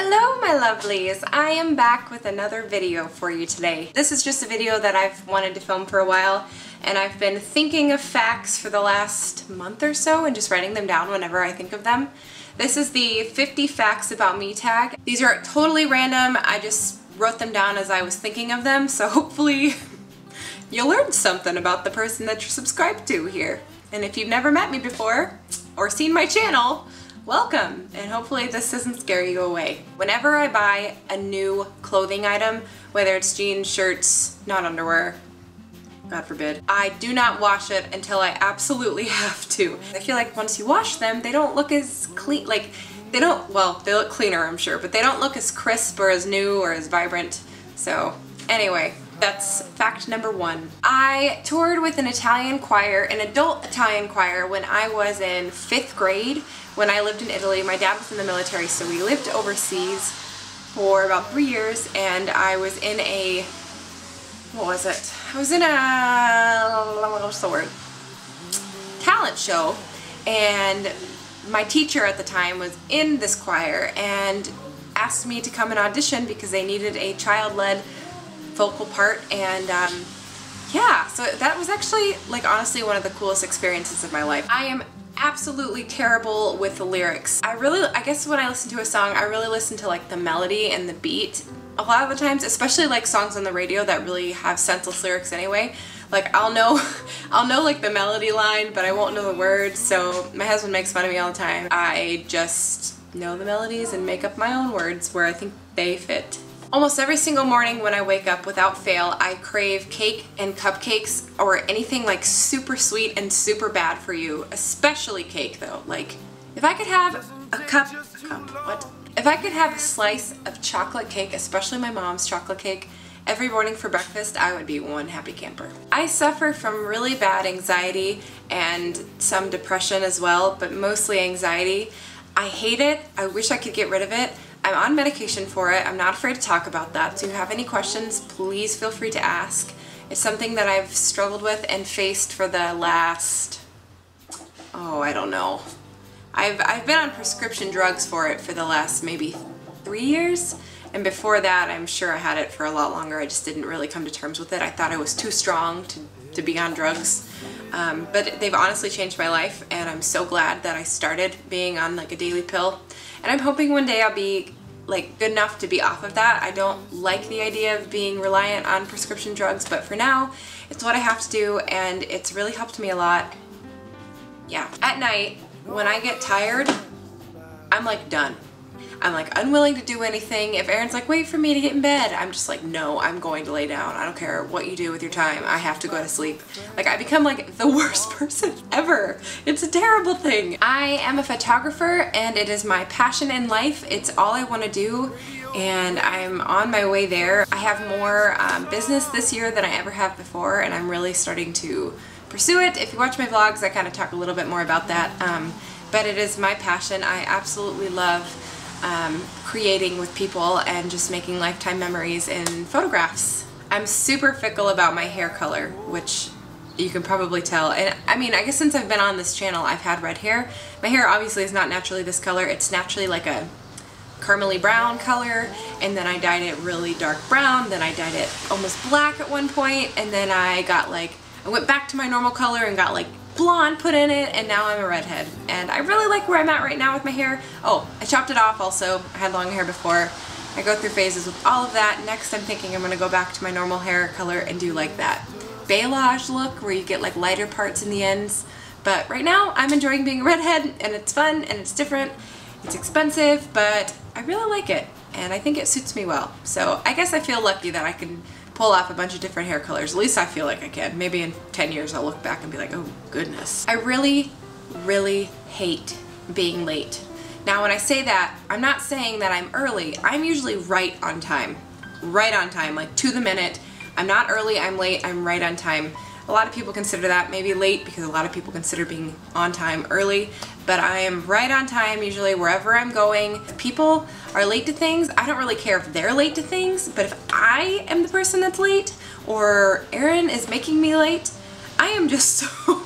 Hello my lovelies! I am back with another video for you today. This is just a video that I've wanted to film for a while, and I've been thinking of facts for the last month or so and just writing them down whenever I think of them. This is the 50 facts about me tag. These are totally random. I just wrote them down as I was thinking of them, so hopefully you learned something about the person that you're subscribed to here. And if you've never met me before or seen my channel, welcome, and hopefully this doesn't scare you away. Whenever I buy a new clothing item, whether it's jeans, shirts, not underwear, God forbid, I do not wash it until I absolutely have to. I feel like once you wash them, they don't look as clean, like they don't, well, they look cleaner I'm sure, but they don't look as crisp or as new or as vibrant. So anyway, that's fact number one. I toured with an Italian choir, an adult Italian choir, when I was in 5th grade. When I lived in Italy. My dad was in the military, so we lived overseas for about 3 years, and I was in a, what was it? I was in a, what's the word? Talent show, and my teacher at the time was in this choir and asked me to come and audition because they needed a child-led vocal part, and yeah, so that was actually, like, honestly one of the coolest experiences of my life. I am absolutely terrible with the lyrics. I guess when I listen to a song, I really listen to like the melody and the beat a lot of the times, especially like songs on the radio that really have senseless lyrics anyway. Like I'll know like the melody line, but I won't know the words, so my husband makes fun of me all the time. I just know the melodies and make up my own words where I think they fit. Almost every single morning when I wake up, without fail, I crave cake and cupcakes or anything like super sweet and super bad for you, especially cake though. Like, if I could have a If I could have a slice of chocolate cake, especially my mom's chocolate cake, every morning for breakfast, I would be one happy camper. I suffer from really bad anxiety and some depression as well, but mostly anxiety. I hate it. I wish I could get rid of it. I'm on medication for it. I'm not afraid to talk about that. So if you have any questions, please feel free to ask. It's something that I've struggled with and faced for the last, oh, I don't know. I've been on prescription drugs for it for the last maybe 3 years. And before that, I'm sure I had it for a lot longer. I just didn't really come to terms with it. I thought I was too strong to be on drugs. But they've honestly changed my life, and I'm so glad that I started being on like a daily pill. And I'm hoping one day I'll be like good enough to be off of that. I don't like the idea of being reliant on prescription drugs, but for now, it's what I have to do, and it's really helped me a lot. Yeah. At night, when I get tired, I'm like done. I'm like unwilling to do anything. If Aaron's like, wait for me to get in bed, I'm just like, no, I'm going to lay down. I don't care what you do with your time. I have to go to sleep. Like, I become like the worst person ever. It's a terrible thing. I am a photographer, and it is my passion in life. It's all I want to do, and I'm on my way there. I have more business this year than I ever have before, and I'm really starting to pursue it. If you watch my vlogs, I kind of talk a little bit more about that, but it is my passion. I absolutely love creating with people and just making lifetime memories in photographs. I'm super fickle about my hair color, which you can probably tell. And I mean, I guess since I've been on this channel, I've had red hair. My hair obviously is not naturally this color. It's naturally like a caramely brown color, and then I dyed it really dark brown, then I dyed it almost black at one point, and then I went back to my normal color and got like blonde put in it, and now I'm a redhead. And I really like where I'm at right now with my hair. Oh, I chopped it off also. I had long hair before. I go through phases with all of that. Next, I'm thinking I'm gonna go back to my normal hair color and do like that balayage look where you get like lighter parts in the ends. But right now, I'm enjoying being a redhead, and it's fun and it's different. It's expensive, but I really like it, and I think it suits me well. So I guess I feel lucky that I can pull off a bunch of different hair colors. At least I feel like I can. Maybe in 10 years I'll look back and be like, oh goodness. I really, really hate being late. Now when I say that, I'm not saying that I'm early. I'm usually right on time. Right on time, like to the minute. I'm not early, I'm late, I'm right on time. A lot of people consider that maybe late because a lot of people consider being on time early, but I am right on time usually wherever I'm going. If people are late to things, I don't really care if they're late to things, but if I am the person that's late or Aaron is making me late, I am just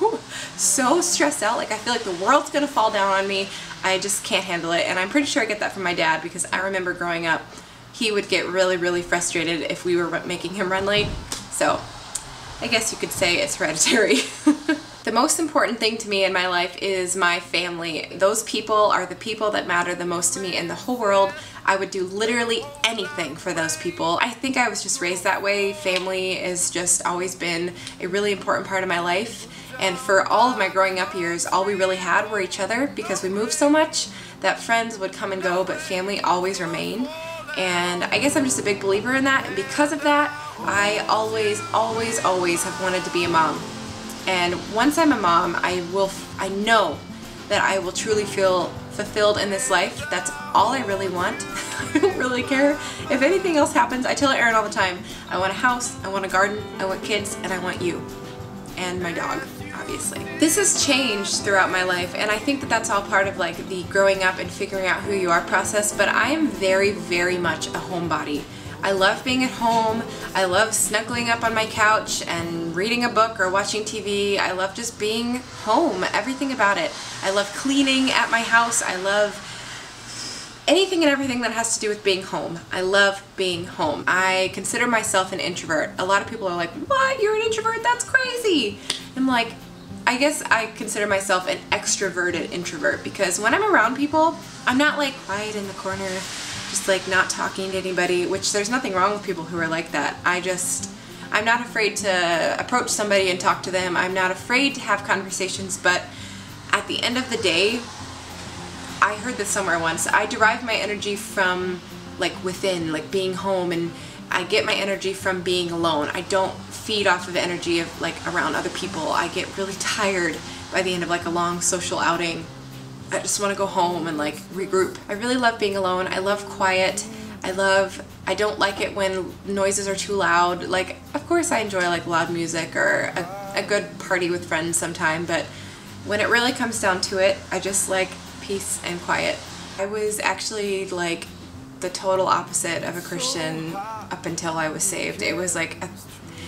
so stressed out. Like I feel like the world's gonna fall down on me. I just can't handle it. And I'm pretty sure I get that from my dad, because I remember growing up, he would get really frustrated if we were making him run late. So I guess you could say it's hereditary. The most important thing to me in my life is my family. Those people are the people that matter the most to me in the whole world. I would do literally anything for those people. I think I was just raised that way. Family has just always been a really important part of my life. And for all of my growing up years, all we really had were each other, because we moved so much that friends would come and go, but family always remained. And I guess I'm just a big believer in that. And because of that, I always have wanted to be a mom. And once I'm a mom, I know that I will truly feel fulfilled in this life. That's all I really want. I don't really care if anything else happens. I tell Erin all the time, I want a house, I want a garden, I want kids, and I want you. And my dog, obviously. This has changed throughout my life, and I think that that's all part of like the growing up and figuring out who you are process, but I am very much a homebody. I love being at home. I love snuggling up on my couch and reading a book or watching TV. I love just being home, everything about it. I love cleaning at my house. I love anything and everything that has to do with being home. I love being home. I consider myself an introvert. A lot of people are like, what? You're an introvert? That's crazy. I'm like, I guess I consider myself an extroverted introvert, because when I'm around people, I'm not like quiet in the corner, just like not talking to anybody, which there's nothing wrong with people who are like that. I'm not afraid to approach somebody and talk to them. I'm not afraid to have conversations, but at the end of the day, I heard this somewhere once, I derive my energy from like within, like being home, and I get my energy from being alone. I don't feed off of energy of like around other people. I get really tired by the end of like a long social outing. I just want to go home and like regroup. I really love being alone. I love quiet. I don't like it when noises are too loud. Like, of course I enjoy like loud music or a good party with friends sometime, but when it really comes down to it, I just like peace and quiet. I was actually like the total opposite of a Christian up until I was saved. It was like a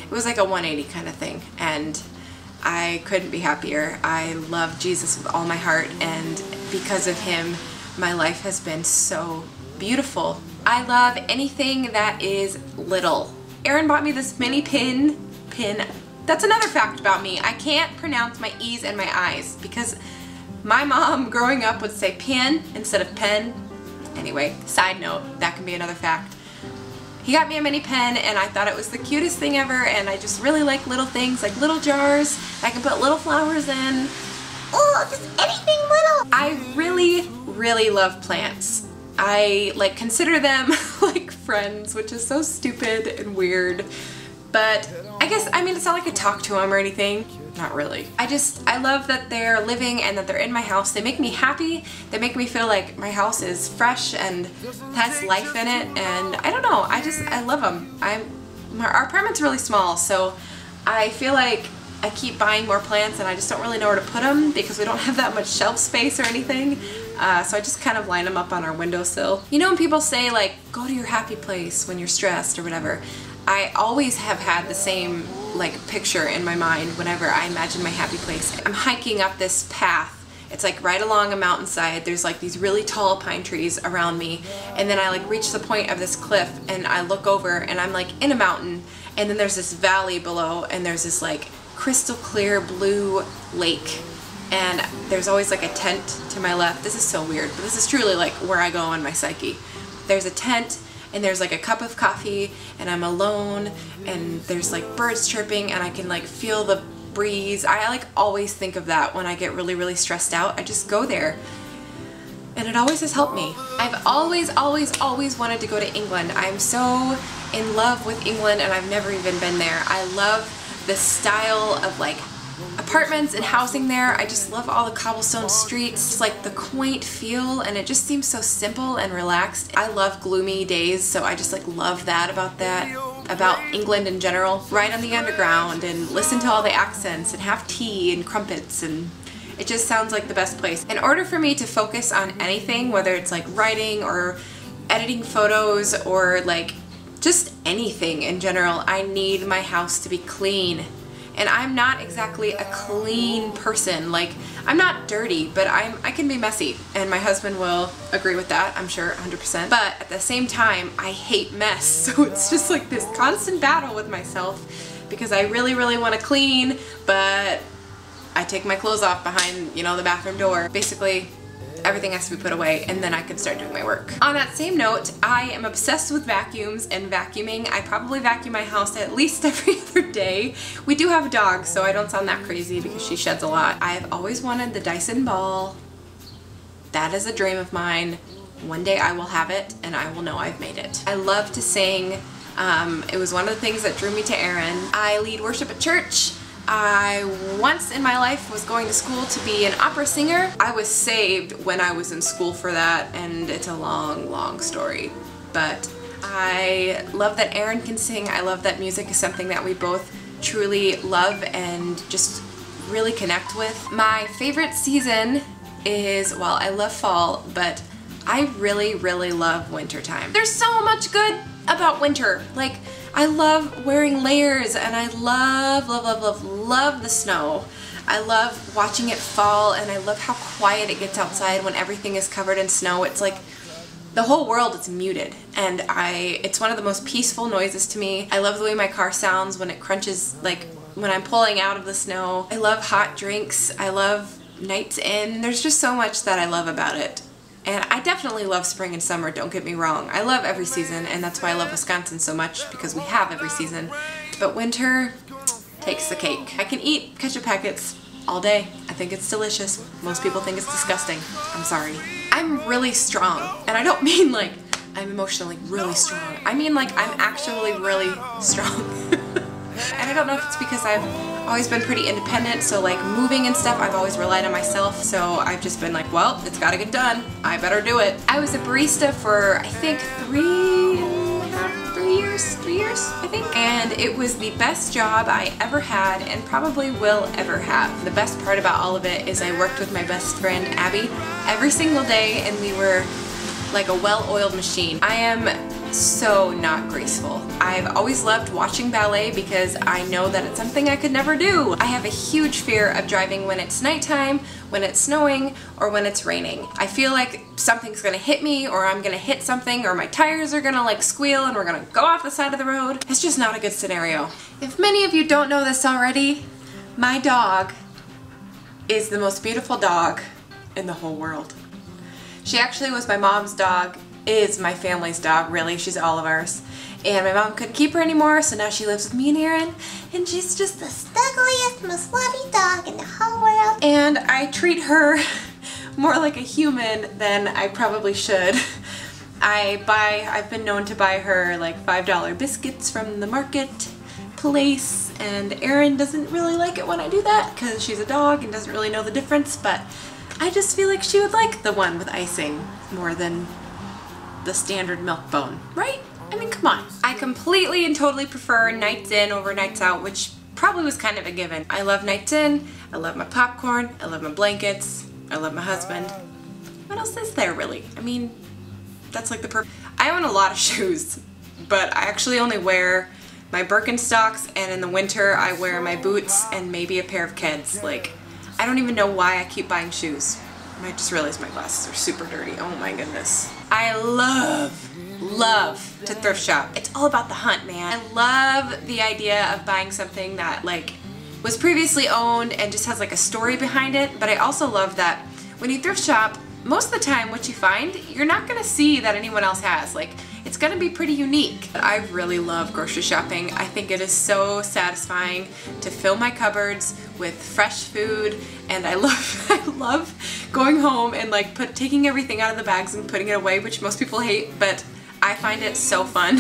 180 kind of thing, and I couldn't be happier. I love Jesus with all my heart, and because of him, my life has been so beautiful. I love anything that is little. Erin bought me this mini pin. That's another fact about me. I can't pronounce my E's and my I's, because my mom growing up would say pin instead of pen. Anyway, side note, that can be another fact. He got me a mini pen, and I thought it was the cutest thing ever, and I just really like little things, like little jars I can put little flowers in. Oh, just anything little. I really love plants. I like consider them like friends, which is so stupid and weird, but I guess, I mean, it's not like I talk to them or anything. Not really. I love that they're living and that they're in my house. They make me happy. They make me feel like my house is fresh and has life in it, and I don't know, I love them. Our apartment's really small, so I feel like I keep buying more plants and I just don't really know where to put them because we don't have that much shelf space or anything. So I just kind of line them up on our windowsill. You know when people say like, go to your happy place when you're stressed or whatever, I always have had the same like picture in my mind whenever I imagine my happy place. I'm hiking up this path. It's like right along a mountainside. There's like these really tall pine trees around me, and then I like reach the point of this cliff and I look over and I'm like in a mountain, and then there's this valley below and there's this like crystal clear blue lake, and there's always like a tent to my left. This is so weird, but this is truly like where I go in my psyche. There's a tent and there's like a cup of coffee and I'm alone and there's like birds chirping and I can like feel the breeze. I like always think of that when I get really stressed out. I just go there and it always has helped me. I've always wanted to go to England. I'm so in love with England and I've never even been there. I love the style of like apartments and housing there. I just love all the cobblestone streets. It's like the quaint feel, and it just seems so simple and relaxed. I love gloomy days, so I just like love that, about England in general. Ride on the underground and listen to all the accents and have tea and crumpets, and it just sounds like the best place. In order for me to focus on anything, whether it's like writing or editing photos or like just anything in general, I need my house to be clean. And I'm not exactly a clean person. Like, I'm not dirty, but I can be messy. And my husband will agree with that, I'm sure, 100%. But at the same time, I hate mess. So it's just like this constant battle with myself because I really, really want to clean, but I take my clothes off behind, you know, the bathroom door. Basically, everything has to be put away and then I can start doing my work. On that same note, I am obsessed with vacuums and vacuuming. I probably vacuum my house at least every other day. We do have a dog, so I don't sound that crazy because she sheds a lot. I've always wanted the Dyson ball. That is a dream of mine. One day I will have it and I will know I've made it. I love to sing. It was one of the things that drew me to Aaron. I lead worship at church. I once in my life was going to school to be an opera singer. I was saved when I was in school for that, and it's a long, long story. But I love that Aaron can sing. I love that music is something that we both truly love and just really connect with. My favorite season is, well, I love fall, but I really, really love wintertime. There's so much good about winter. Like, I love wearing layers and I love, love, love, love, love the snow. I love watching it fall and I love how quiet it gets outside when everything is covered in snow. It's like the whole world is muted and it's one of the most peaceful noises to me. I love the way my car sounds when it crunches, like when I'm pulling out of the snow. I love hot drinks. I love nights in. There's just so much that I love about it. And I definitely love spring and summer, don't get me wrong. I love every season, and that's why I love Wisconsin so much, because we have every season. But winter takes the cake. I can eat ketchup packets all day. I think it's delicious. Most people think it's disgusting. I'm sorry. I'm really strong, and I don't mean like I'm emotionally really strong. I mean like I'm actually really strong. And I don't know if it's because I've always been pretty independent, so like moving and stuff, I've always relied on myself, so I've just been like, well, it's gotta get done. I better do it. I was a barista for, I think, 3 years, I think. And it was the best job I ever had and probably will ever have. The best part about all of it is I worked with my best friend, Abby, every single day, and we were like a well-oiled machine. I am so not graceful. I've always loved watching ballet because I know that it's something I could never do. I have a huge fear of driving when it's nighttime, when it's snowing, or when it's raining. I feel like something's gonna hit me, or I'm gonna hit something, or my tires are gonna like squeal and we're gonna go off the side of the road. It's just not a good scenario. If many of you don't know this already, my dog is the most beautiful dog in the whole world. She actually was my mom's dog, is my family's dog, really. She's all of ours. And my mom couldn't keep her anymore, so now she lives with me and Aaron, and she's just the snuggliest, most lovey dog in the whole world. And I treat her more like a human than I probably should. I've been known to buy her like $5 biscuits from the marketplace, and Aaron doesn't really like it when I do that because she's a dog and doesn't really know the difference, but I just feel like she would like the one with icing more than the standard milk bone, right? I mean, come on. I completely and totally prefer nights in over nights out, which probably was kind of a given. I love nights in, I love my popcorn, I love my blankets, I love my husband. What else is there, really? I mean, that's like the perfect. I own a lot of shoes, but I actually only wear my Birkenstocks, and in the winter I wear my boots and maybe a pair of Keds. Like, I don't even know why I keep buying shoes. I just realized my glasses are super dirty. Oh my goodness. I love to thrift shop. It's all about the hunt, man. I love the idea of buying something that like was previously owned and just has like a story behind it, but I also love that when you thrift shop, most of the time what you find, you're not gonna see that anyone else has. Like, it's gonna be pretty unique. I really love grocery shopping. I think it is so satisfying to fill my cupboards with fresh food, and I love going home and like taking everything out of the bags and putting it away, which most people hate, but I find it so fun.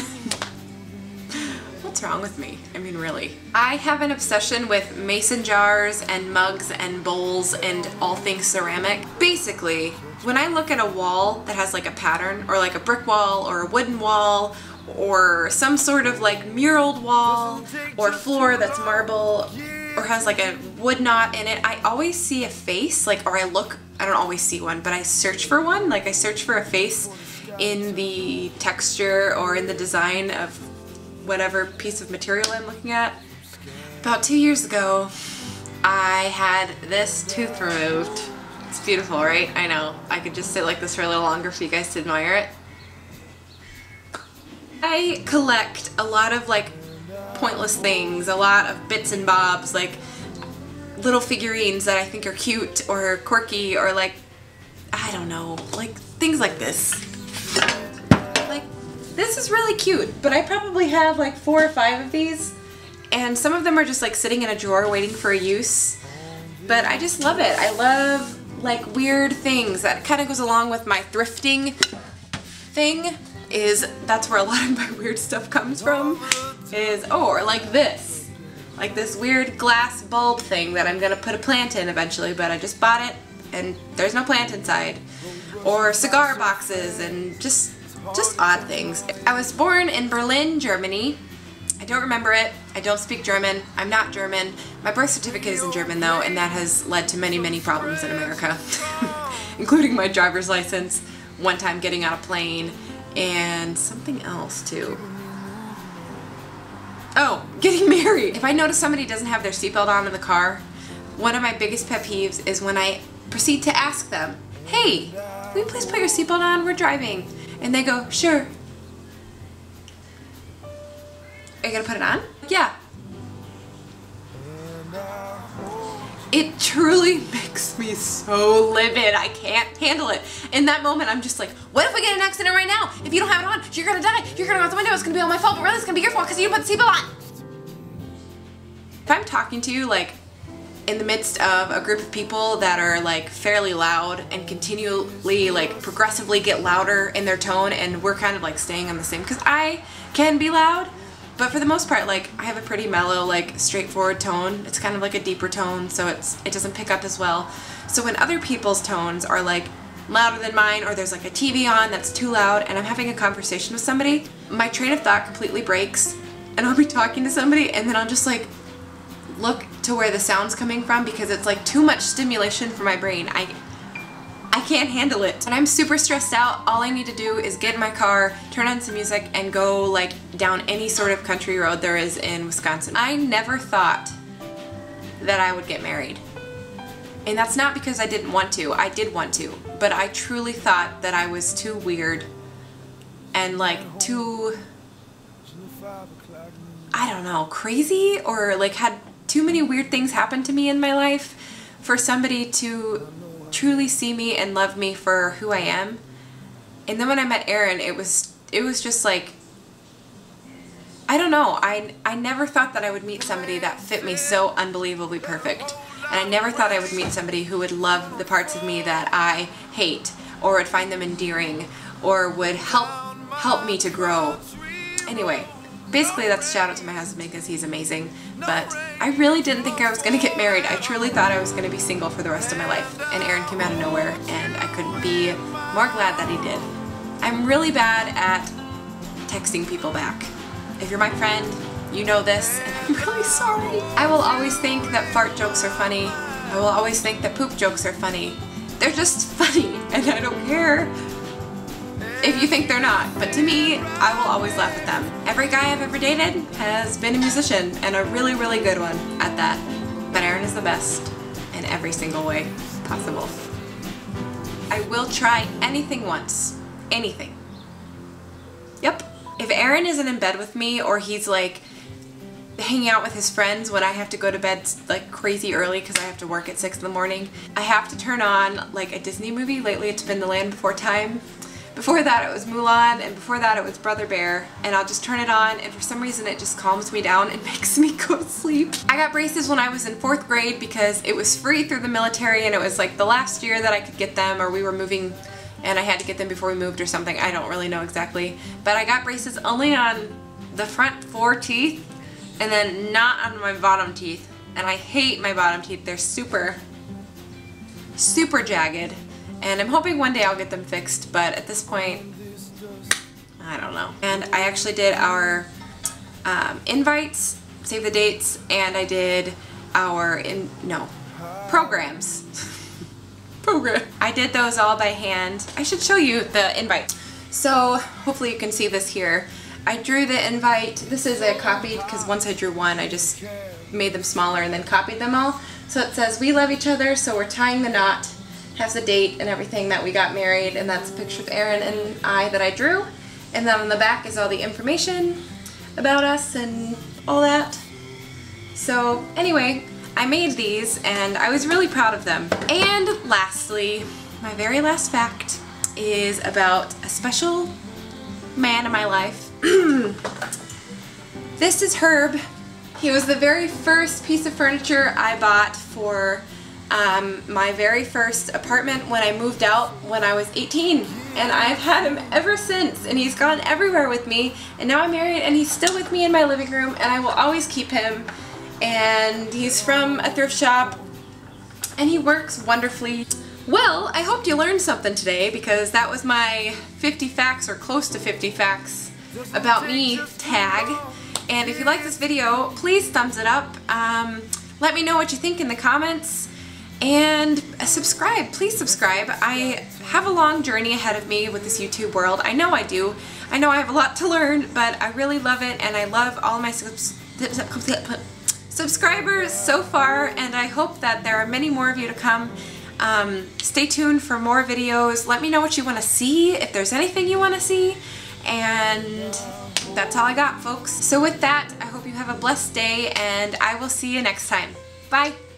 What's wrong with me? I mean, really. I have an obsession with mason jars and mugs and bowls and all things ceramic. Basically, when I look at a wall that has like a pattern, or like a brick wall or a wooden wall or some sort of like muraled wall or floor that's marble or has like a wood knot in it, I always see a face, like, or I don't always see one, but I search for one. Like, I search for a face in the texture or in the design of whatever piece of material I'm looking at. About 2 years ago, I had this tooth removed. It's beautiful, right? I know. I could just sit like this for a little longer for you guys to admire it. I collect a lot of like pointless things, a lot of bits and bobs, like little figurines that I think are cute or quirky or like, I don't know, like things like this. Like, this is really cute, but I probably have like 4 or 5 of these, and some of them are just like sitting in a drawer waiting for a use, but I just love it. I love like weird things. That kind of goes along with my thrifting thing, that's where a lot of my weird stuff comes from, or like this weird glass bulb thing that I'm gonna put a plant in eventually, but I just bought it and there's no plant inside. Or cigar boxes and just odd things. I was born in Berlin, Germany. I don't remember it. I don't speak German. I'm not German. My birth certificate is in German though, and that has led to many, many problems in America, including my driver's license, one time getting on a plane, and something else too. Oh, getting married. If I notice somebody doesn't have their seatbelt on in the car, one of my biggest pet peeves is when I proceed to ask them, hey, will you please put your seatbelt on? We're driving. And they go, sure. Are you gonna put it on? Yeah. It truly makes me so livid. I can't handle it. In that moment, I'm just like, what if we get in an accident right now? If you don't have it on, you're gonna die. You're gonna go out the window. It's gonna be all my fault, but really it's gonna be your fault because you didn't put the seatbelt on. If I'm talking to you like in the midst of a group of people that are like fairly loud and continually like progressively get louder in their tone, and we're kind of like staying on the same, because I can be loud, but for the most part, like, I have a pretty mellow, like, straightforward tone. It's kind of like a deeper tone, so it doesn't pick up as well. So when other people's tones are like louder than mine, or there's like a TV on that's too loud and I'm having a conversation with somebody, my train of thought completely breaks, and I'll be talking to somebody and then I'll just like look to where the sound's coming from, because it's like too much stimulation for my brain. I can't handle it. When I'm super stressed out, all I need to do is get in my car, turn on some music, and go like down any sort of country road there is in Wisconsin. I never thought that I would get married. And that's not because I didn't want to. I did want to. But I truly thought that I was too weird and like too, I don't know, crazy, or like had too many weird things happen to me in my life for somebody to truly see me and love me for who I am. And then when I met Aaron, it was just like, I don't know, I never thought that I would meet somebody that fit me so unbelievably perfect. And I never thought I would meet somebody who would love the parts of me that I hate, or would find them endearing, or would help me to grow. Anyway, basically that's a shout out to my husband because he's amazing, but I really didn't think I was going to get married. I truly thought I was going to be single for the rest of my life, and Aaron came out of nowhere, and I couldn't be more glad that he did. I'm really bad at texting people back. If you're my friend, you know this, and I'm really sorry. I will always think that fart jokes are funny. I will always think that poop jokes are funny. They're just funny, and I don't care if you think they're not, but to me, I will always laugh at them. Every guy I've ever dated has been a musician, and a really, really good one at that. But Aaron is the best in every single way possible. I will try anything once. Anything. Yep. If Aaron isn't in bed with me, or he's like hanging out with his friends when I have to go to bed like crazy early because I have to work at 6 in the morning, I have to turn on like a Disney movie. Lately it's been The Land Before Time. Before that it was Mulan, and before that it was Brother Bear, and I'll just turn it on, and for some reason it just calms me down and makes me go to sleep. I got braces when I was in 4th grade because it was free through the military, and it was like the last year that I could get them, or we were moving and I had to get them before we moved or something. I don't really know exactly, but I got braces only on the front 4 teeth and then not on my bottom teeth, and I hate my bottom teeth. They're super jagged. And I'm hoping one day I'll get them fixed, but at this point, I don't know. And I actually did our invites, save the dates, and I did our, programs. I did those all by hand. I should show you the invite. So hopefully you can see this here. I drew the invite. This is a copied because once I drew one I just made them smaller and then copied them all. So it says, "We love each other, so we're tying the knot." Has the date and everything that we got married, and that's a picture of Aaron and I that I drew. And then on the back is all the information about us and all that. So anyway, I made these and I was really proud of them. And lastly, my very last fact is about a special man in my life. This is Herb. He was the very first piece of furniture I bought for my very first apartment when I moved out when I was 18. And I've had him ever since, and he's gone everywhere with me, and now I'm married and he's still with me in my living room, and I will always keep him. And he's from a thrift shop and he works wonderfully. Well, I hope you learned something today, because that was my 50 facts, or close to 50 facts about me tag. And if you like this video, please thumbs it up. Let me know what you think in the comments. And subscribe, please subscribe. I have a long journey ahead of me with this YouTube world. I know I do. I know I have a lot to learn, but I really love it, and I love all my subscribers so far, and I hope that there are many more of you to come. Stay tuned for more videos. Let me know what you want to see, if there's anything you want to see, and that's all I got, folks. So with that, I hope you have a blessed day, and I will see you next time. Bye!